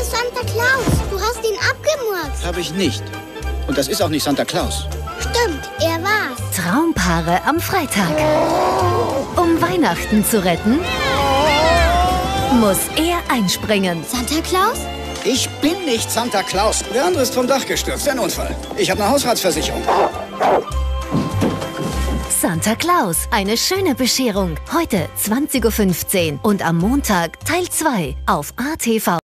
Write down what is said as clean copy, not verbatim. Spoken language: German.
ist Santa Claus. Du hast ihn abgemurkst. Habe ich nicht. Und das ist auch nicht Santa Claus. Stimmt, er war's. Traumpaare am Freitag. Um Weihnachten zu retten, muss er einspringen. Santa Claus? Ich bin nicht Santa Claus. Der andere ist vom Dach gestürzt. Ein Unfall. Ich habe eine Hausratsversicherung. Santa Claus, eine schöne Bescherung. Heute 20:15 Uhr und am Montag Teil 2 auf ATV.